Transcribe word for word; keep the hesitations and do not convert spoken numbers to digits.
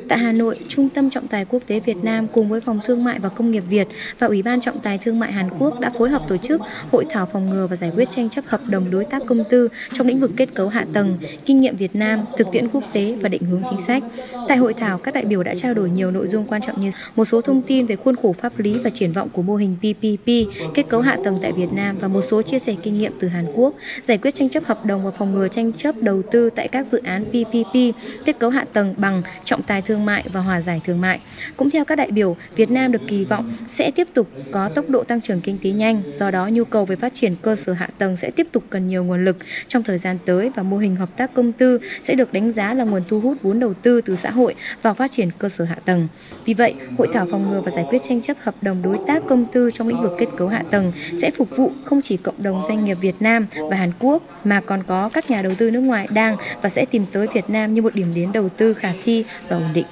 Tại Hà Nội, Trung tâm Trọng tài Quốc tế Việt Nam cùng với Phòng Thương mại và Công nghiệp Việt và Ủy ban Trọng tài Thương mại Hàn Quốc đã phối hợp tổ chức Hội thảo phòng ngừa và giải quyết tranh chấp hợp đồng đối tác công tư trong lĩnh vực kết cấu hạ tầng, kinh nghiệm Việt Nam, thực tiễn quốc tế và định hướng chính sách. Tại hội thảo, các đại biểu đã trao đổi nhiều nội dung quan trọng như một số thông tin về khuôn khổ pháp lý và triển vọng của mô hình pê pê pê, kết cấu hạ tầng tại Việt Nam và một số chia sẻ kinh nghiệm từ Hàn Quốc, giải quyết tranh chấp hợp đồng và phòng ngừa tranh chấp đầu tư tại các dự án pê pê pê, kết cấu hạ tầng bằng trọng tài thương mại và hòa giải thương mại. Cũng theo các đại biểu, Việt Nam được kỳ vọng sẽ tiếp tục có tốc độ tăng trưởng kinh tế nhanh, do đó nhu cầu về phát triển cơ sở hạ tầng sẽ tiếp tục cần nhiều nguồn lực trong thời gian tới và mô hình hợp tác công tư sẽ được đánh giá là nguồn thu hút vốn đầu tư từ xã hội vào phát triển cơ sở hạ tầng. Vì vậy, hội thảo phòng ngừa và giải quyết tranh chấp hợp đồng đối tác công tư trong lĩnh vực kết cấu hạ tầng sẽ phục vụ không chỉ cộng đồng doanh nghiệp Việt Nam và Hàn Quốc mà còn có các nhà đầu tư nước ngoài đang và sẽ tìm tới Việt Nam như một điểm đến đầu tư khả thi và ổn định.